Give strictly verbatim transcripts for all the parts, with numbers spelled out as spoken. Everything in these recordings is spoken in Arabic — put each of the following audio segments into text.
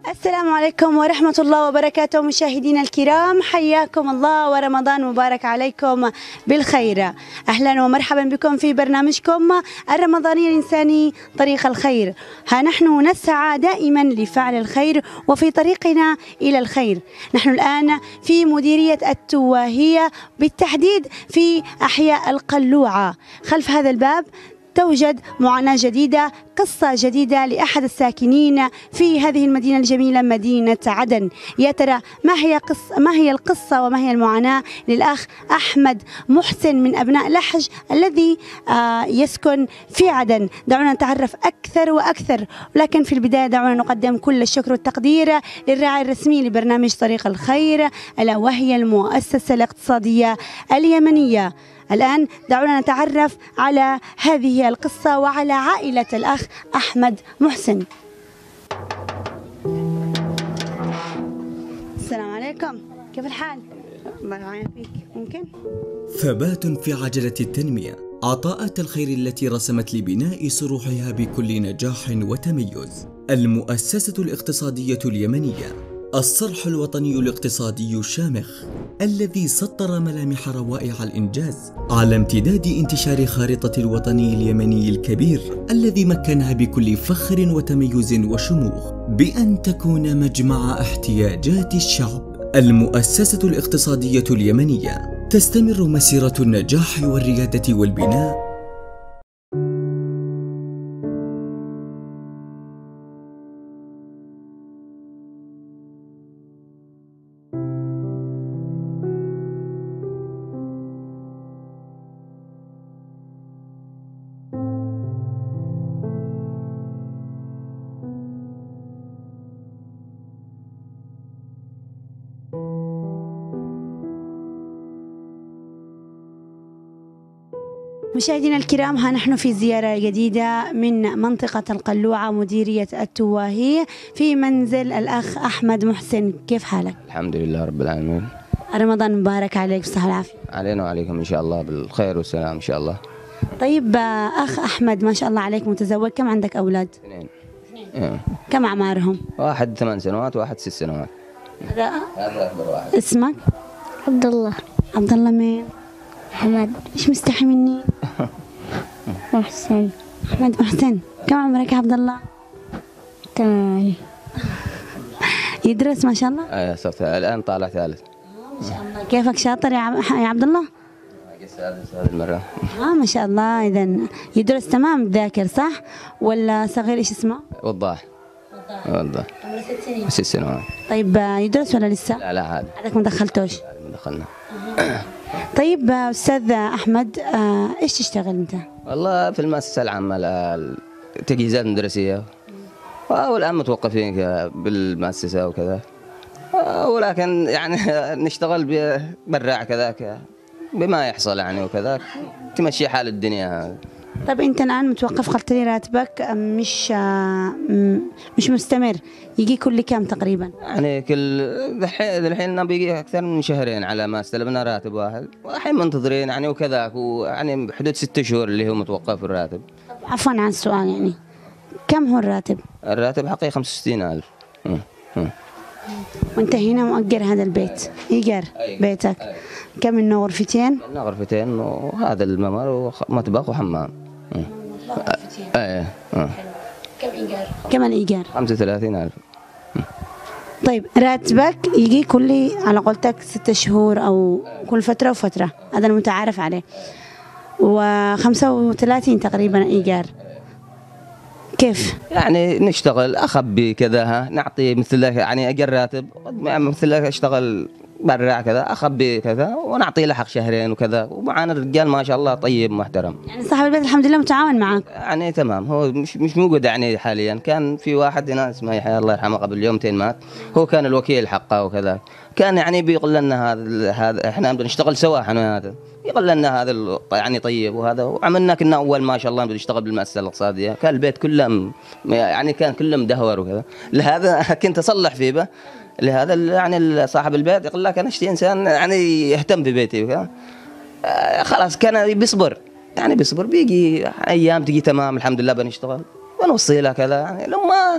السلام عليكم ورحمة الله وبركاته مشاهدينا الكرام، حياكم الله ورمضان مبارك عليكم بالخير. أهلا ومرحبا بكم في برنامجكم الرمضاني الإنساني طريق الخير. ها نحن نسعى دائما لفعل الخير وفي طريقنا إلى الخير. نحن الآن في مديرية التواهية، بالتحديد في أحياء القلوعة. خلف هذا الباب توجد معاناة جديدة، قصة جديدة لأحد الساكنين في هذه المدينة الجميلة مدينة عدن. يا ترى ما هي قصة ما هي القصة وما هي المعاناة للأخ أحمد محسن من أبناء لحج الذي آه يسكن في عدن؟ دعونا نتعرف أكثر وأكثر، ولكن في البداية دعونا نقدم كل الشكر والتقدير للراعي الرسمي لبرنامج طريق الخير، ألا وهي المؤسسة الاقتصادية اليمنية. الآن دعونا نتعرف على هذه القصة وعلى عائلة الأخ أحمد محسن. السلام عليكم، كيف الحال؟ الله يعين فيك. ممكن؟ ثبات في عجلة التنمية، عطاءات الخير التي رسمت لبناء صروحها بكل نجاح وتميز. المؤسسة الاقتصادية اليمنية، الصرح الوطني الاقتصادي الشامخ الذي سطر ملامح روائع الإنجاز على امتداد انتشار خارطة الوطني اليمني الكبير الذي مكنها بكل فخر وتميز وشموخ بأن تكون مجمع احتياجات الشعب. المؤسسة الاقتصادية اليمنية تستمر مسيرة النجاح والريادة والبناء. مشاهدينا الكرام، ها نحن في زيارة جديدة من منطقة القلوعة مديرية التواهية في منزل الأخ أحمد محسن. كيف حالك؟ الحمد لله رب العالمين. رمضان مبارك عليك بالصحة والعافية. علينا وعليكم إن شاء الله بالخير والسلام إن شاء الله. طيب أخ أحمد، ما شاء الله عليك متزوج، كم عندك أولاد؟ اثنين. إيه. كم أعمارهم؟ واحد ثمان سنوات وواحد ست سنوات. هذا هذا أكبر واحد. اسمك؟ عبد الله. عبد الله مين؟ أحمد. إيش مستحي مني؟ محسن. أحمد محسن. كم عمرك يا عبد الله؟ تمام. يدرس ما شاء الله؟ ايه صرت الآن طالع ثالث. ما شاء الله. كيفك شاطر يا عم- يا عبد الله؟ سادس هذه المرة. اه ما شاء الله. إذا يدرس تمام، ذاكر صح؟ ولا صغير؟ إيش اسمه؟ وضاح. وضاح. عمره ست سنين. ست سنوات. طيب يدرس ولا لسه؟ لا لا عادي. عادك ما دخلتوش؟ دخلنا. طيب أستاذ أحمد، آه إيش تشتغل أنت؟ والله في المؤسسة العامة التجهيزات المدرسية، والآن متوقفين بالمؤسسة وكذا، ولكن يعني نشتغل براع كذاك بما يحصل يعني وكذا، تمشي حال الدنيا. طيب أنت الآن متوقف، قلت لي راتبك مش آه مش مستمر، يجي كل كم تقريبا؟ يعني كل الحين بيجي أكثر من شهرين على ما استلمنا راتب واحد، والحين منتظرين يعني وكذاك، ويعني بحدود ست شهور اللي هو متوقف الراتب. عفوا عن السؤال، يعني كم هو الراتب؟ الراتب حقيقي خمسة وستين ألف. وأنت هنا مؤجر هذا البيت، إيجار بيتك. أي. كم إنه غرفتين؟ إنه غرفتين وهذا الممر ومطبخ وحمام. ايه. كم إيجار؟ كم الإيجار؟ خمسة وثلاثين ألف. طيب راتبك يجي كل على قولتك ست شهور أو كل فترة وفترة، هذا المتعارف عليه، وخمسة وثلاثين تقريبا إيجار. كيف؟ يعني نشتغل أخبي كذا، ها نعطي مثل يعني أجر راتب مثل أشتغل برا كذا، أخبي كذا ونعطي له حق شهرين وكذا، ومعانا الرجال ما شاء الله طيب محترم. يعني صاحب البيت الحمد لله متعاون معك؟ يعني تمام، هو مش مش موجود يعني حاليا. كان في واحد هنا اسمه يحيى الله يرحمه قبل يومين مات، هو كان الوكيل حقه وكذا، كان يعني بيقول لنا هذا هذا احنا بنشتغل سوا احنا، هذا يقول لنا هذا يعني طيب وهذا، وعملنا كنا اول ما شاء الله بنشتغل بالمؤسسه الاقتصاديه، كان البيت كله يعني كان كله مدهور وكذا، لهذا كنت اصلح فيه به، لهذا يعني صاحب البيت يقول لك انا اشتي انسان يعني يهتم ببيتي وكذا. آه خلاص كان بيصبر، يعني بيصبر، بيجي ايام تجي تمام الحمد لله بنشتغل ونوصي له كذا، يعني لما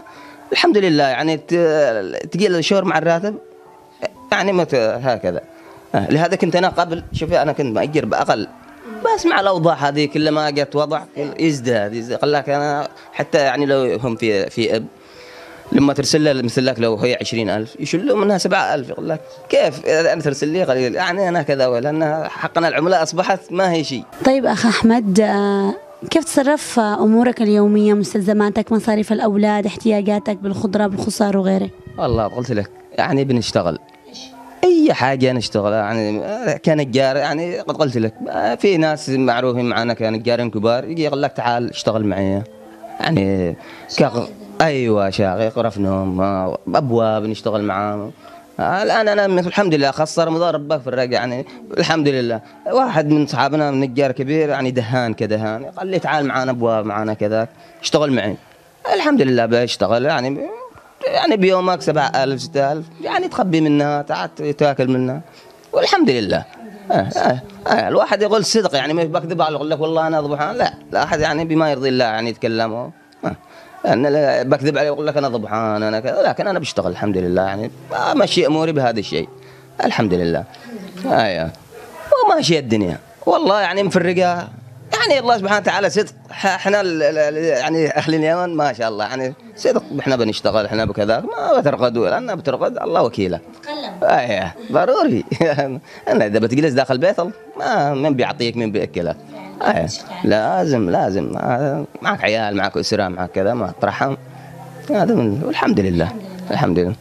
الحمد لله يعني تقيل الشهر مع الراتب يعني مت هكذا. آه لهذا كنت انا قبل شوفي انا كنت مأجر باقل، بس مع الاوضاع هذه كل ما جت وضع يزداد يزداد. قال لك انا حتى يعني لو هم في في اب لما ترسل له مثل لك لو هي عشرين ألف يشلوا منها سبعة ألف. يقول لك كيف انا ترسل لي قليل يعني انا كذا، لان حقنا العملاء اصبحت ما هي شيء. طيب اخ احمد، كيف تصرف امورك اليوميه، مستلزماتك، مصاريف الاولاد، احتياجاتك بالخضره بالخضار وغيره؟ والله قلت لك يعني بنشتغل اي حاجه نشتغل يعني كنجار. يعني قد قلت لك في ناس معروفين معنا كنجارين كبار يجي يقول لك تعال اشتغل معي يعني كغ... ايوه شاغي غرف نوم ابواب نشتغل معاهم. الان انا الحمد لله خاصه رمضان ربك في الرقع يعني الحمد لله. واحد من اصحابنا نجار كبير يعني دهان كدهان قال لي تعال معانا ابواب معانا كذا اشتغل معي. الحمد لله بشتغل يعني يعني بيومك سبعة ألف ستة ألف يعني تخبي منها تاكل منها والحمد لله. آه آه آه الواحد يقول صدق يعني ما بكذب على يقول لك والله انا ضبحان، لا لا احد يعني بما يرضي الله يعني يتكلم. آه انا بكذب عليه يقول لك انا ضبحان انا كذا، لكن انا بشتغل الحمد لله يعني امشي اموري بهذا الشيء الحمد لله. ايوه وماشيه الدنيا والله يعني مفرقه يعني الله سبحانه وتعالى صدق. احنا يعني اهل اليمن ما شاء الله يعني صدق احنا بنشتغل احنا بكذا ما بترقدوا لان بترقد الله وكيله. ايوه ضروري انا اذا بتجلس داخل بيت ما من بيعطيك من بياكلك. ايوه لازم لازم معك عيال معك اسره معك كذا ما ترحم هذا من والحمد لله الحمد لله.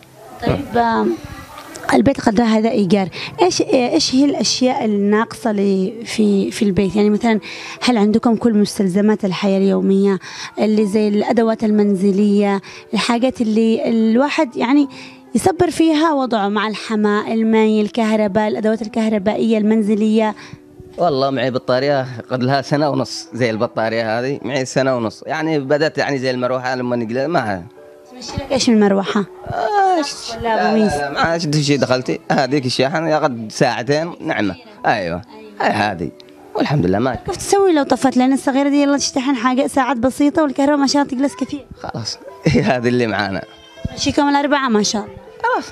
طيب البيت قدر هذا ايجار، ايش ايش هي الاشياء الناقصه اللي في في البيت؟ يعني مثلا هل عندكم كل مستلزمات الحياه اليوميه اللي زي الادوات المنزليه، الحاجات اللي الواحد يعني يصبر فيها وضعه مع الحماء، الماء، الكهرباء، الادوات الكهربائيه المنزليه؟ والله معي بطاريه قد لها سنه ونص زي البطاريه هذه معي سنه ونص يعني بدات يعني زي المروحه لما نقلها ما تمشي لك ايش من المروحه؟ آه ولا بوميس؟ لا لا ما عاد شيء دخلتي هذيك الشاحن ياخذ ساعتين نعمه. ايوه هاي هذه والحمد لله. ما كيف تسوي لو طفت؟ لان الصغيره دي يلا تشتحن حاجه ساعات بسيطه والكهرباء ما شاء الله تجلس كثير. خلاص هذه اللي معانا مشيكم الاربعه ما شاء الله. خلاص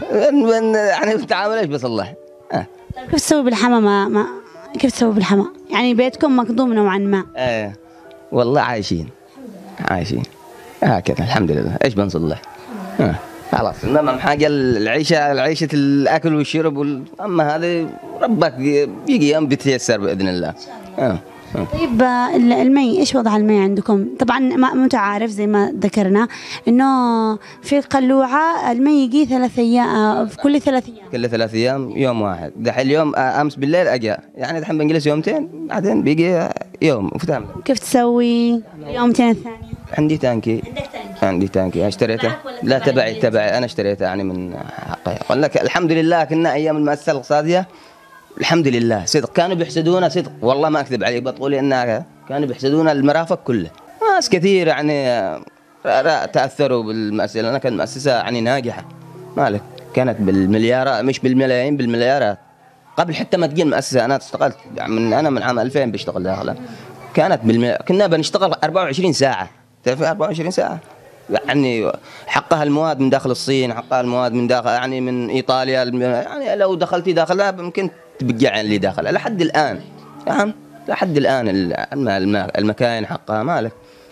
يعني التعامل ايش بس الله. آه. طيب كيف تسوي بالحمى؟ ما, ما كيف تسوي بالحمى؟ يعني بيتكم مكظوم نوعا ما. ايه والله عايشين عايشين هكذا الحمد لله. ايش بنصلح؟ آه. خلاص انما حاجه العيشه العيشه الاكل والشرب وال... اما هذا ربك بيجي يوم بيتيسر باذن الله. آه. آه. طيب المي ايش وضع المي عندكم؟ طبعا ما انت عارف زي ما ذكرنا انه في القلوعه المي يجي ثلاث ايام في كل ثلاث ايام. كل ثلاث ايام يوم واحد. دحين اليوم امس بالليل اجا يعني دحين بنجلس يومتين بعدين بيجي يوم وفتام. كيف تسوي يومتين الثانيه؟ عندي تانكي. عندك تانكي؟ عندي تانكي اشتريته. لا تبعي تبعي انا اشتريته يعني من حقي. اقول لك الحمد لله كنا ايام المؤسسه الاقتصاديه الحمد لله صدق كانوا بيحسدونا صدق والله ما اكذب عليك بتقولي انها كانوا بيحسدونا المرافق كله. ناس كثير يعني تاثروا بالمؤسسه لانها كانت مؤسسه يعني ناجحه مالك كانت بالمليارات مش بالملايين بالمليارات. قبل حتى ما تجي المؤسسه انا اشتغلت من انا من عام ألفين بشتغل داخلها كانت بالملي... كنا بنشتغل أربعة وعشرين ساعه. تعرف أربعة وعشرين ساعه يعني حقها المواد من داخل الصين حقها المواد من داخل يعني من ايطاليا يعني لو دخلتي داخلها ممكن تبقى اللي داخلها لحد الان يعني لحد الان المكاين حقها مالك.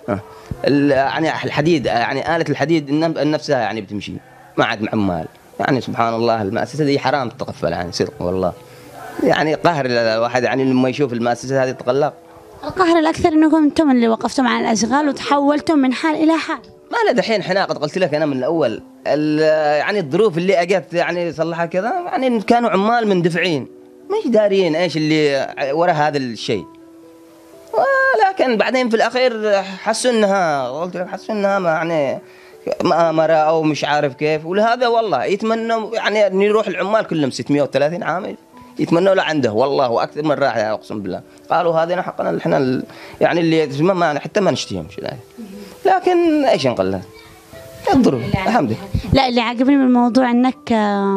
يعني الحديد يعني آلة الحديد نفسها يعني بتمشي ما عاد عمال يعني سبحان الله. المؤسسة دي حرام تتغفل يعني صدق والله يعني قهر الواحد يعني لما يشوف المؤسسة هذه تتغلق. القهر الأكثر أنكم أنتم اللي وقفتم على الأشغال وتحولتم من حال إلى حال. ما له دحين احنا قد قلت لك أنا من الأول يعني الظروف اللي أجت يعني صلحها كذا يعني كانوا عمال مندفعين مش دارين ايش اللي وراء هذا الشيء. ولكن بعدين في الاخير حسوا انها قلت لك حسوا انها يعني مؤامره او مش عارف كيف. ولهذا والله يتمنوا يعني ان يروح العمال كلهم ستمئة وثلاثين عامل يتمنوا له عنده والله واكثر من راح اقسم بالله. قالوا هذين حقنا احنا يعني اللي ما حتى ما نشتيهم لكن ايش نقول الظروف الحمد لله. لا اللي عجبني بالموضوع انك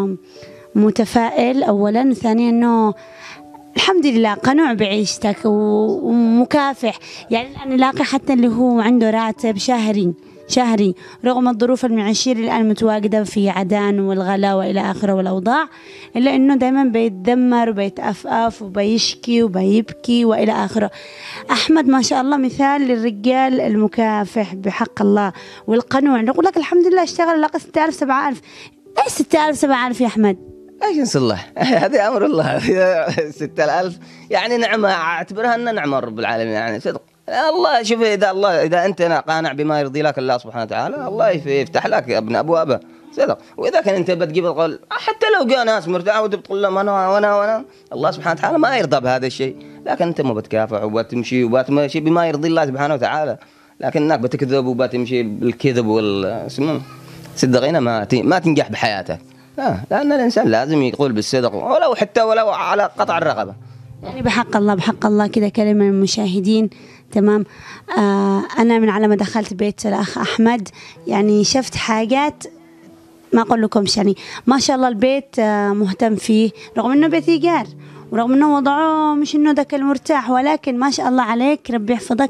متفائل اولا، ثانيا انه الحمد لله قنوع بعيشتك ومكافح. يعني الان لاقي حتى اللي هو عنده راتب شهري شهري رغم الظروف المعيشية اللي الآن متواجدة في عدن والغلاء وإلى آخره والأوضاع، إلا إنه دائما بيتذمر وبيتأفأف وبيشكي وبيبكي وإلى آخره. أحمد ما شاء الله مثال للرجال المكافح بحق الله والقنوع. نقول لك الحمد لله اشتغل لقى ستة آلاف سبعة آلاف. إيش ستة آلاف سبعة آلاف يا أحمد؟ ايش نصلح؟ هذا امر الله. ستة آلاف يعني نعمه، اعتبرها انها نعمه رب العالمين يعني صدق. الله شوف، اذا الله اذا انت قانع بما يرضي لك الله سبحانه وتعالى، الله يفتح لك ابن ابوابه صدق. واذا كان انت بتجيب القول حتى لو جاء ناس مرتاحه وتقول لهم انا وانا وانا، الله سبحانه وتعالى ما يرضى بهذا الشيء. لكن انت ما بتكافح وبتمشي وبتمشي بما يرضي الله سبحانه وتعالى، لكنك بتكذب وبتمشي بالكذب والاسم صدقينا ما ما تنجح بحياتك. لا، لأن الإنسان لازم يقول بالصدق ولو حتى ولو على قطع الرقبة. يعني بحق الله بحق الله كذا كلمة للمشاهدين. تمام. آه أنا من على ما دخلت بيت الأخ أحمد يعني شفت حاجات ما أقول لكمش، يعني ما شاء الله البيت آه مهتم فيه رغم إنه بيت إيجار ورغم إنه وضعه مش إنه ذاك المرتاح، ولكن ما شاء الله عليك ربي يحفظك،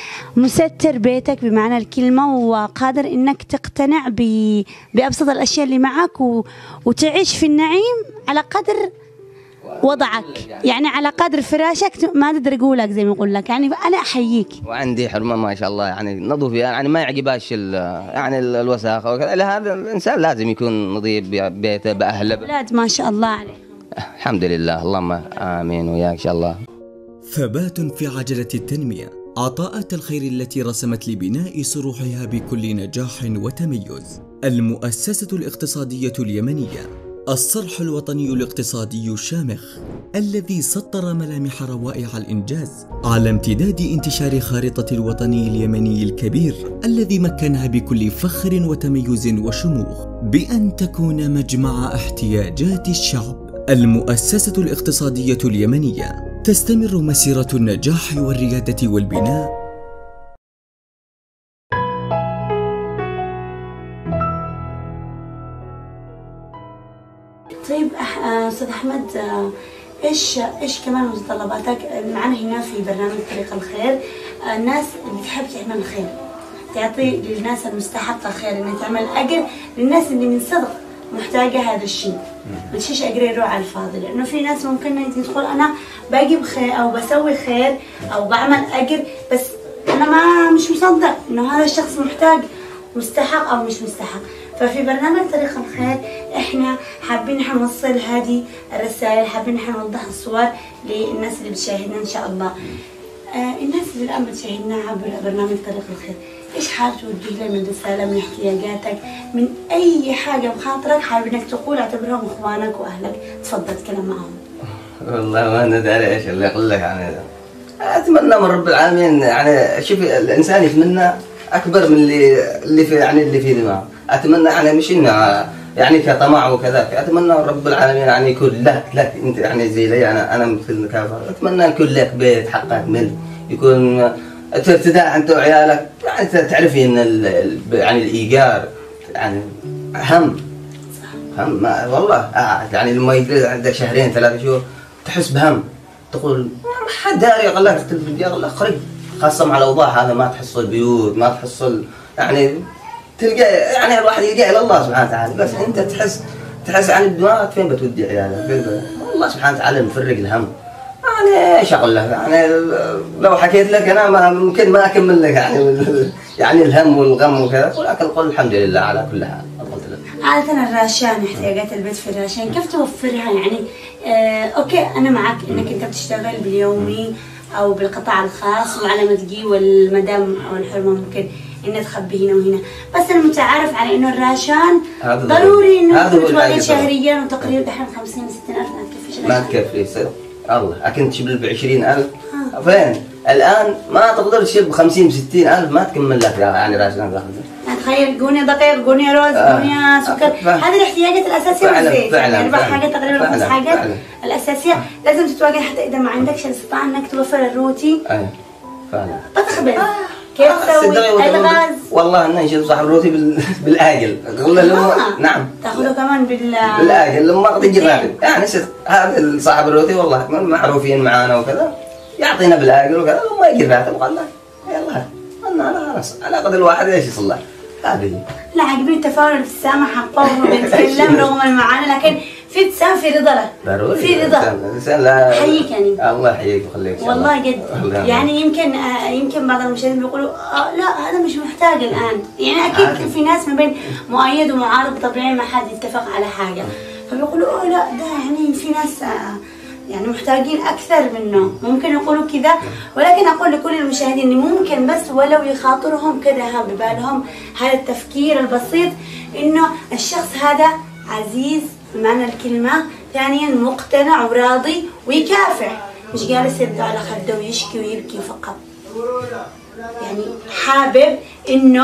مستر بيتك بمعنى الكلمة وقادر إنك تقتنع بأبسط الأشياء اللي معك و... وتعيش في النعيم على قدر وضعك، يعني على قدر فراشك ما تقدر أقولك زي ما يقول لك. يعني أنا أحييك. وعندي حرمة ما شاء الله يعني نظيف، يعني ما يعجبهاش يعني الوساخة وكذا. هذا الإنسان لازم يكون نظيف ببيته بأهله. أولاد ما شاء الله عليهم. الحمد لله، اللهم آمين وياك إن شاء الله. ثبات في عجلة التنمية، عطاءات الخير التي رسمت لبناء صروحها بكل نجاح وتميز. المؤسسة الاقتصادية اليمنية، الصرح الوطني الاقتصادي الشامخ الذي سطر ملامح روائع الإنجاز على امتداد انتشار خارطة الوطني اليمني الكبير الذي مكنها بكل فخر وتميز وشموخ بأن تكون مجمع احتياجات الشعب. المؤسسة الاقتصادية اليمنية تستمر مسيرة النجاح والريادة والبناء. طيب أستاذ أحمد، إيش إيش كمان متطلباتك معنا هنا في برنامج طريق الخير؟ الناس اللي تحب تعمل خير، تعطي للناس المستحقة خير، إنها تعمل أجر للناس اللي من صدق محتاجة هذا الشيء، ما تشيش أجر يروح على الفاضي. لأنه في ناس ممكن تدخل أنا بجيب خير أو بسوي خير أو بعمل أجر، بس أنا ما مش مصدق إنه هذا الشخص محتاج مستحق أو مش مستحق. ففي برنامج طريق الخير إحنا حابين نوصل هذه الرسائل، حابين نوضح الصور للناس اللي بتشاهدنا إن شاء الله. آه الناس اللي الآن بتشاهدنا عبر برنامج طريق الخير، إيش حابب توجه لهم من رسالة، من احتياجاتك، من أي حاجة بخاطرك حابب إنك تقول اعتبرهم إخوانك وأهلك؟ تفضل تكلم معهم. والله ما ندري إيش اللي أقول لك يعني. أتمنى من رب العالمين يعني شوف الإنسان يتمنى أكبر من اللي اللي في يعني اللي في دماغه. أتمنى يعني مش إنه يعني كطمع وكذا، أتمنى رب العالمين يعني يكون لك لك أنت يعني زي لي أنا أنا مثل كافر، أتمنى يكون لك بيت حقك ملك، يكون ترتاح أنت وعيالك، يعني تعرفي إن يعني الإيجار يعني هم هم ما والله يعني لما يجلس عندك شهرين ثلاثة شهور تحس بهم، تقول ما حد داري يغلق التلفزيون يغلق قريب، خاصة مع الأوضاع هذا ما تحصل بيوت، ما تحصل يعني تلقى يعني الواحد يلقى إلى الله سبحانه وتعالى، بس أنت تحس تحس يعني بدماغك فين بتودي عيالك، الله سبحانه وتعالى مفرق الهم. يعني ايش اقول لك يعني لو حكيت لك انا ما ممكن ما اكمل لك يعني يعني الهم والغم وكذا، ولكن قل الحمد لله على كل حال. عادة الراشان احتياجات البيت في الراشان كيف توفرها يعني؟ آه اوكي انا معك انك انت بتشتغل باليومي او بالقطاع الخاص وعلى ما تجي والمدام او الحرمه ممكن انها تخبي هنا وهنا، بس انا متعارف على انه الراشان ضروري انه تتواجد شهريا وتقريبا دحين خمسين ستين ألف ما تكفيش. ما تكفي الله، أكنت تشيل بعشرين ألف فين؟ الآن ما تقدر تشيل بخمسين وستين ألف ما تكمل لك يعني راشن تاخذه. تخيل قونية دقيق، قونية رز، قونية سكر، هذه الاحتياجات الأساسية والزيت، يعني أربع حاجات تقريبا خمس حاجات الأساسية لازم تتواجد حتى إذا ما عندكش الاستطاعة إنك توفر الروتي. أيوه فعلا. بتخبز كيف تسوي الغاز؟ والله إنه نشيل صاحب الروتي بالآجل، أقول له نعم. تاخذه كمان بال بالآجل لما تجي راتب، يعني هذا صاحب الروتي والله معروفين معانا وكذا، يعطينا بالآجل وكذا، لما يجي راتب قال له يلا أنا خلاص على قدر الواحد إيش يصلح. هذه لا عاجبني التفاؤل والابتسامة حقه وهو بيتكلم رغم المعاناة، لكن في ابتسام في رضا له. ضروري في رضا. الانسان لا حييك يعني. الله يحييك ويخليك والله جد. يعني يمكن آه يمكن بعض المشاهدين بيقولوا آه لا هذا مش محتاج الان، يعني اكيد عارف. في ناس ما بين مؤيد ومعارض طبيعي ما حد يتفق على حاجه، فبيقولوا اه لا ده يعني في ناس آه يعني محتاجين اكثر منه، ممكن يقولوا كذا. ولكن اقول لكل المشاهدين ان ممكن بس ولو يخاطرهم كذا ببالهم هذا التفكير البسيط، انه الشخص هذا عزيز بمعنى الكلمه، ثانيا مقتنع وراضي ويكافح، مش جالس يبدأ على خده ويشكي ويبكي فقط. يعني حابب انه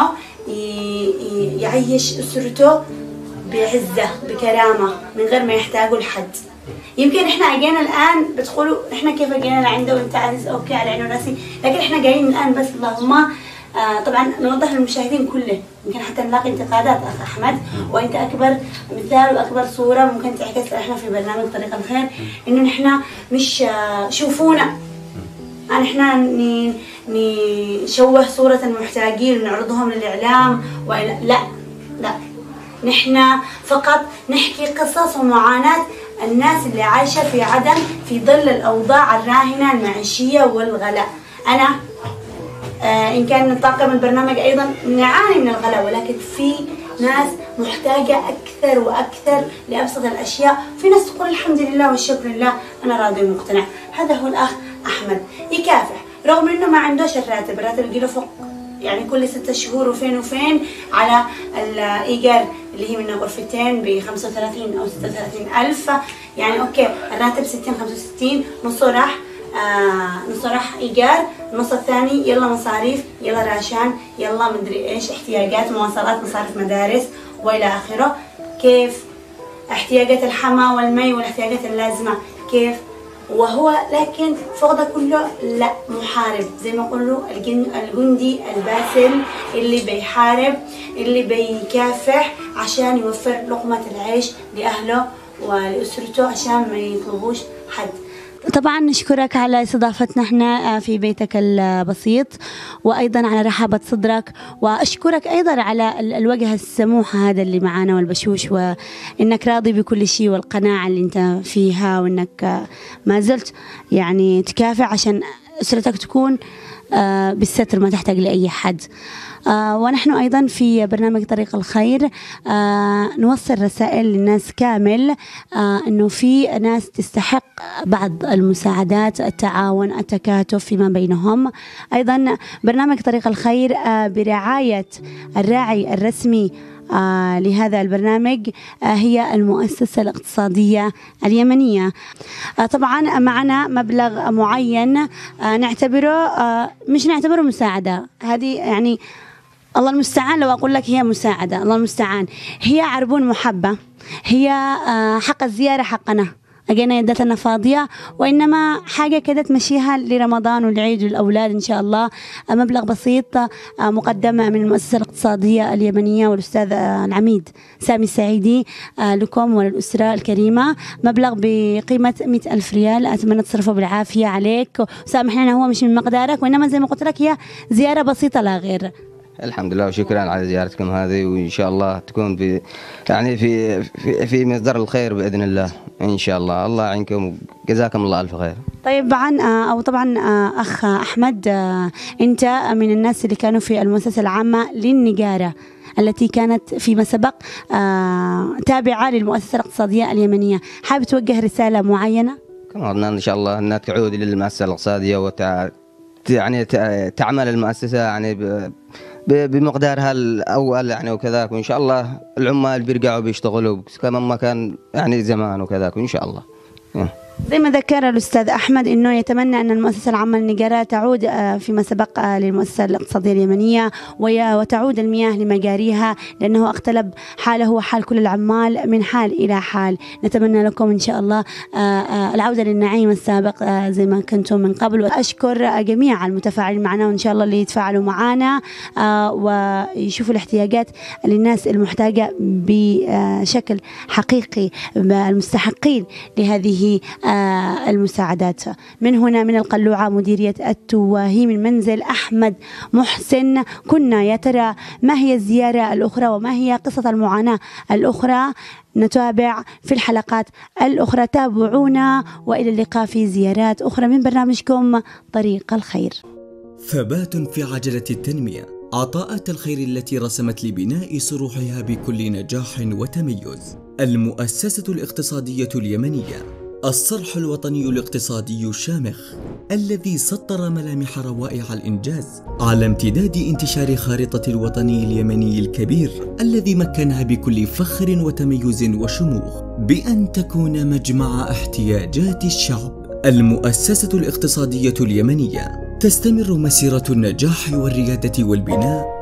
يعيش اسرته بعزه بكرامه من غير ما يحتاجوا لحد. يمكن احنا اجينا الان بتقولوا احنا كيف اجينا لعنده وانت عزيز، اوكي على عيني وراسي، لكن احنا جايين الان بس اللهم آه طبعا نوضح للمشاهدين كله، يمكن حتى نلاقي انتقادات اخ احمد، وانت اكبر مثال واكبر صوره ممكن تعكس احنا في برنامج طريق الخير، انه نحن مش آه شوفونا نحن نشوه صوره المحتاجين ونعرضهم للاعلام وإلى لا لا، نحن فقط نحكي قصص ومعاناه الناس اللي عايشه في عدم في ظل الاوضاع الراهنه المعيشيه والغلاء. انا آه إن كان طاقم البرنامج أيضا نعاني من الغلاء، ولكن في ناس محتاجة أكثر وأكثر لأبسط الأشياء، في ناس تقول الحمد لله والشكر لله أنا راضي ومقتنع. هذا هو الأخ أحمد يكافح رغم إنه ما عندوش الراتب، الراتب يجيله فوق يعني كل ستة شهور وفين وفين على الإيجار اللي هي من غرفتين ب خمسة وثلاثين أو ستة وثلاثين ألف، يعني أوكي الراتب ستين خمسة وستين، نصه راح آه نص راح ايجار، النص الثاني يلا مصاريف، يلا راشان، يلا مدري ايش، احتياجات، مواصلات، مصاريف مدارس والى اخره. كيف احتياجات الحمى والمي والاحتياجات اللازمه كيف، وهو لكن فوق ده كله لا محارب زي ما قلنا، الجندي الباسل اللي بيحارب اللي بيكافح عشان يوفر لقمه العيش لاهله ولاسرته عشان ما يطلبوش حد. طبعا نشكرك على استضافتنا احنا في بيتك البسيط، وايضا على رحابة صدرك، واشكرك ايضا على الوجه السموحة هذا اللي معانا والبشوش، وانك راضي بكل شيء والقناعة اللي انت فيها، وانك ما زلت يعني تكافح عشان اسرتك تكون بالستر ما تحتاج لاي حد. آه ونحن أيضا في برنامج طريق الخير آه نوصل رسائل للناس كامل، آه أنه في ناس تستحق بعض المساعدات، التعاون، التكاتف فيما بينهم. أيضا برنامج طريق الخير آه برعاية الراعي الرسمي آه لهذا البرنامج آه هي المؤسسة الاقتصادية اليمنية. آه طبعا معنا مبلغ معين آه نعتبره آه مش نعتبره مساعدة، هذه يعني الله المستعان، لو أقول لك هي مساعدة الله المستعان، هي عربون محبة، هي آه حق الزيارة حقنا، أجينا يدتنا فاضية، وإنما حاجة كده تمشيها لرمضان والعيد والأولاد إن شاء الله. مبلغ بسيط مقدمة من المؤسسة الاقتصادية اليمنية والأستاذ العميد سامي السعيدي لكم وللأسرة الكريمة، مبلغ بقيمة مئة ألف ريال، أتمنى تصرفه بالعافية عليك، وسامحنا هو مش من مقدارك، وإنما زي ما قلت لك هي زيارة بسيطة لا غير. الحمد لله وشكرا على زيارتكم هذه، وان شاء الله تكون في يعني في في, في مصدر الخير باذن الله ان شاء الله. الله يعينكم وجزاكم الله الف خير. طيب عن او طبعا اخ احمد، انت من الناس اللي كانوا في المؤسسه العامه للنجاره التي كانت فيما سبق تابعه للمؤسسه الاقتصاديه اليمنيه، حابب توجه رساله معينه؟ كما ان شاء الله انها تعود للمؤسسه الاقتصاديه وتع يعني تعمل المؤسسه يعني ب... بمقدارها الأول يعني وكذاك، وإن شاء الله العمال بيرجعوا بيشتغلوا كما ما كان يعني زمان وكذاك، وإن شاء الله. زي ما ذكر الأستاذ أحمد أنه يتمنى أن المؤسسة العامة للنجارة تعود فيما سبق للمؤسسة الاقتصادية اليمنية، وتعود المياه لمجاريها، لأنه اختلب حاله وحال كل العمال من حال إلى حال. نتمنى لكم إن شاء الله العودة للنعيم السابق زي ما كنتم من قبل. وأشكر جميع المتفاعلين معنا، وإن شاء الله اللي يتفاعلوا معنا ويشوفوا الاحتياجات للناس المحتاجة بشكل حقيقي، المستحقين لهذه المساعدات. من هنا من القلوعة مديرية التواهي من منزل أحمد محسن، كنا يا ترى ما هي الزيارة الأخرى وما هي قصة المعاناة الأخرى؟ نتابع في الحلقات الأخرى. تابعونا وإلى اللقاء في زيارات أخرى من برنامجكم طريق الخير. ثبات في عجلة التنمية، عطاءات الخير التي رسمت لبناء صروحها بكل نجاح وتميز. المؤسسة الاقتصادية اليمنية، الصرح الوطني الاقتصادي الشامخ الذي سطر ملامح روائع الإنجاز على امتداد انتشار خارطة الوطني اليمني الكبير الذي مكنها بكل فخر وتميز وشموخ بأن تكون مجمع احتياجات الشعب. المؤسسة الاقتصادية اليمنية تستمر مسيرة النجاح والريادة والبناء